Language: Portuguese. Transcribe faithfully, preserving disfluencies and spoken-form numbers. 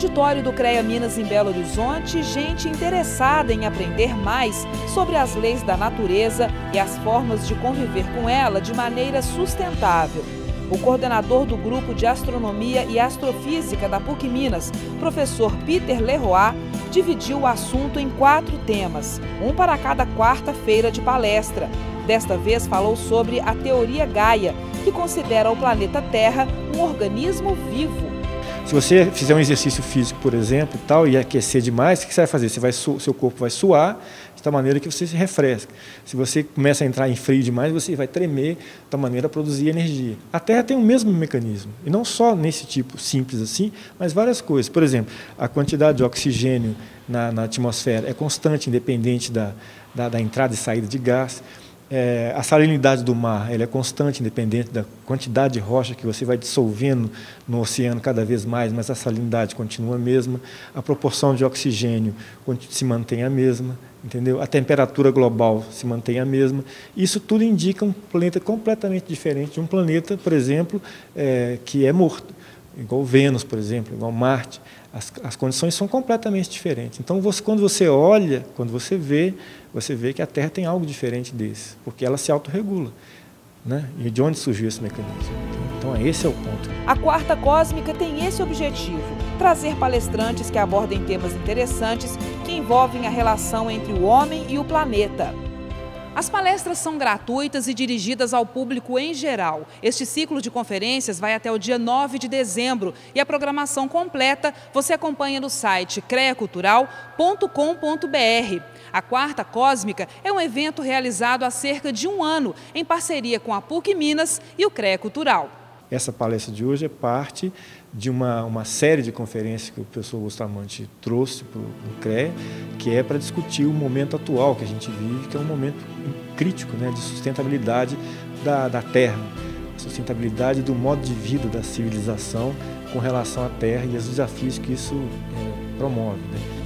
auditório do CREA Minas em Belo Horizonte, gente interessada em aprender mais sobre as leis da natureza e as formas de conviver com ela de maneira sustentável. O coordenador do Grupo de Astronomia e Astrofísica da PUC Minas, professor Peter Leroy, dividiu o assunto em quatro temas, um para cada quarta-feira de palestra. Desta vez falou sobre a teoria Gaia, que considera o planeta Terra um organismo vivo. Se você fizer um exercício físico, por exemplo, tal, e aquecer demais, o que você vai fazer? Você vai su- seu corpo vai suar de tal maneira que você se refresca. Se você começa a entrar em frio demais, você vai tremer de tal maneira a produzir energia. A Terra tem o mesmo mecanismo, e não só nesse tipo simples assim, mas várias coisas. Por exemplo, a quantidade de oxigênio na, na atmosfera é constante, independente da, da, da entrada e saída de gás. É, a salinidade do mar ela é constante, independente da quantidade de rocha que você vai dissolvendo no oceano cada vez mais, mas a salinidade continua a mesma, a proporção de oxigênio se mantém a mesma, entendeu? A temperatura global se mantém a mesma. Isso tudo indica um planeta completamente diferente de um planeta, por exemplo, é, que é morto, igual Vênus, por exemplo, igual Marte. As, as condições são completamente diferentes. Então, você, quando você olha, quando você vê, você vê que a Terra tem algo diferente desse, porque ela se autorregula, né? E de onde surgiu esse mecanismo? Então, esse é o ponto. A Quarta Cósmica tem esse objetivo, trazer palestrantes que abordem temas interessantes que envolvem a relação entre o homem e o planeta. As palestras são gratuitas e dirigidas ao público em geral. Este ciclo de conferências vai até o dia nove de dezembro e a programação completa você acompanha no site crea cultural ponto com ponto br. A Quarta Cósmica é um evento realizado há cerca de um ano em parceria com a PUC Minas e o CREA Cultural. Essa palestra de hoje é parte de uma, uma série de conferências que o professor Bustamante trouxe para o CREA, que é para discutir o momento atual que a gente vive, que é um momento crítico, né, de sustentabilidade da, da Terra, sustentabilidade do modo de vida da civilização com relação à Terra e os desafios que isso é, promove, né?